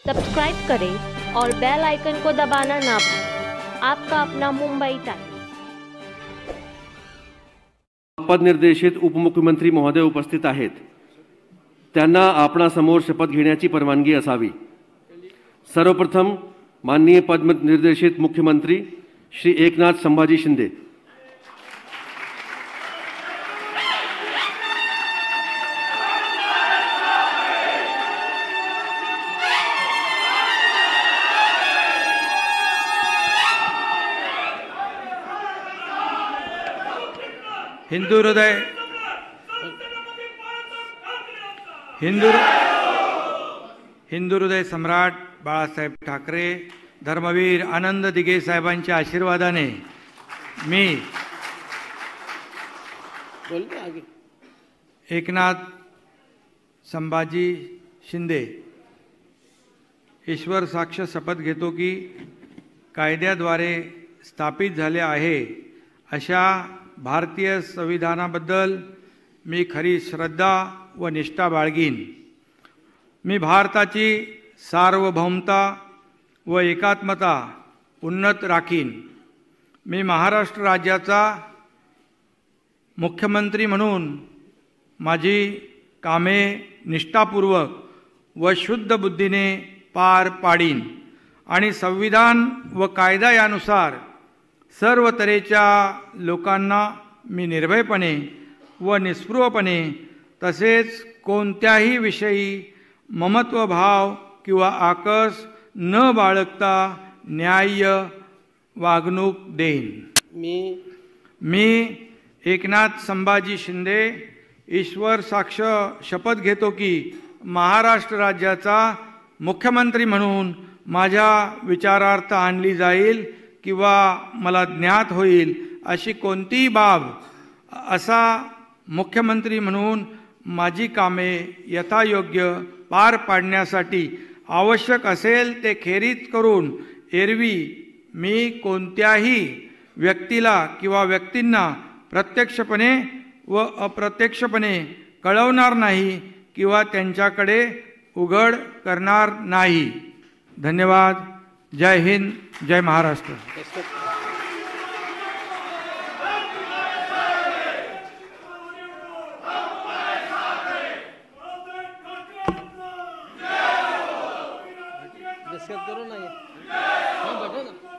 Subscribe करें और bell icon को दबाना ना भूलें। आपका अपना मुंबई टाइम्स। पदनिर्देशित उपमुख्यमंत्री महोदय उपस्थित आहेत। त्यांना आपणासमोर शपथ घेण्याची परवानगी असावी। सर्वप्रथम माननीय पदनिर्देशित मुख्यमंत्री श्री एकनाथ संभाजी शिंदे। हिंदू हृदय सम्राट बाळासाहेब ठाकरे, धर्मवीर आनंद दिघे साहेबांच्या आशीर्वादाने मी एकनाथ संभाजी शिंदे ईश्वर साक्ष शपथ घेतो की कायद्याद्वारे स्थापित झाले आहे अशा भारतीय संविधानाबद्दल मी खरी श्रद्धा व निष्ठा बाळगीन। मी भारताची सार्वभौमता व एकात्मता उन्नत राखीन। मी महाराष्ट्र राज्याचा मुख्यमंत्री म्हणून माझी कामे निष्ठापूर्वक व शुद्ध बुद्धीने पार पाडीन आणि संविधान व कायदा यानुसार सर्व तऱ्हेच्या लोकांना मी निर्भयपणे व निस्पृहपणे तसेच कोणत्याही विषयी ममत्वभाव किंवा आकस न बाळगता न्याय्य वागणूक देईन। मी एकनाथ संभाजी शिंदे ईश्वर साक्ष शपथ घेतो की महाराष्ट्र राज्याचा मुख्यमंत्री म्हणून माझ्या विचारार्थ आणली जाईल किंवा मला ज्ञात होईल अशी कोणतीही बाब असा मुख्यमंत्री म्हणून माझी कामे यथायोग्य पार पाडण्यासाठी आवश्यक असेल ते खेरीज करून एरवी मी कोणत्याही व्यक्तीला किंवा व्यक्तींना प्रत्यक्षपणे व अप्रत्यक्षपणे कळवणार नाही किंवा त्यांच्याकडे उघड करणार नाही। धन्यवाद। जय हिंद, जय महाराष्ट्र। करो ना ये, हाँ बैठो ना।